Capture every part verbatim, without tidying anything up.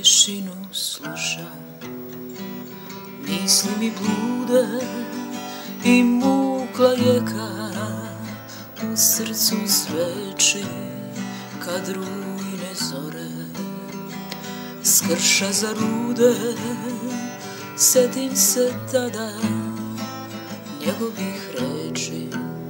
tišinu slušam, misli mi blude i mukla jeka u srcu zveči kad rujne zore skrša za rude. Setim se tada njegovih reči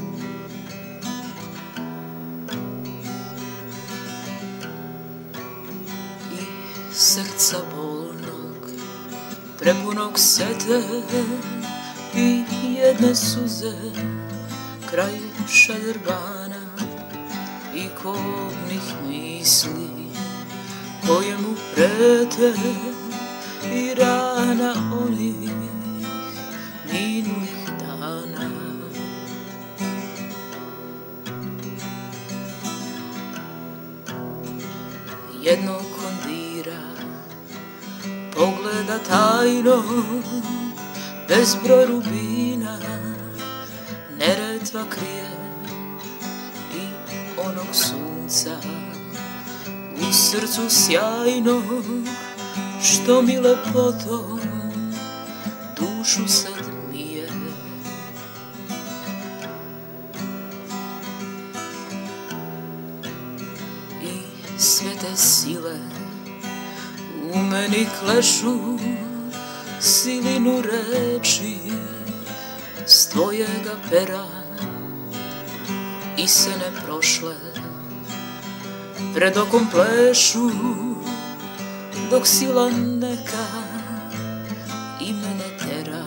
i srca bolnog, prepunog sete i jedne suze kraj šadrbana i kobnih misli koje mu prete i rana onih minulih dana. Jednog kondira pogleda tajno, bezbroj rubina Neretva krije i onog sunca u srcu sjajnog što mi lepotom dušu sad mije. I sve te sile u meni klešu silinu reči s tvojega pera i se ne prošle pred okom plešu, dok sila neka i mene tera.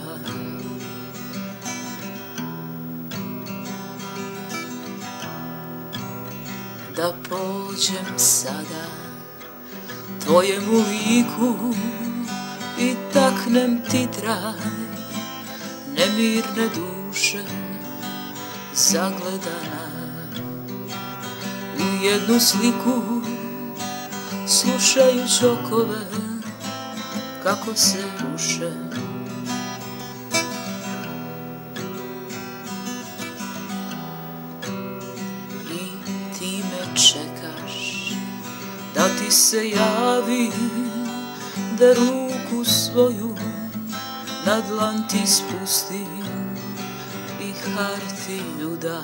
Da pođem sada tvojemu liku i taknem ti traj nemirne duše zagledana u jednu sliku, slušajuć okove kako se ruše. I ti me čekaš da ti se javim, da ruku svoju na dlan ti spustim i hartiju da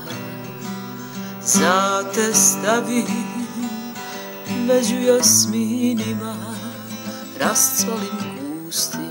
za te stavim među jasminima rascvalim kusti.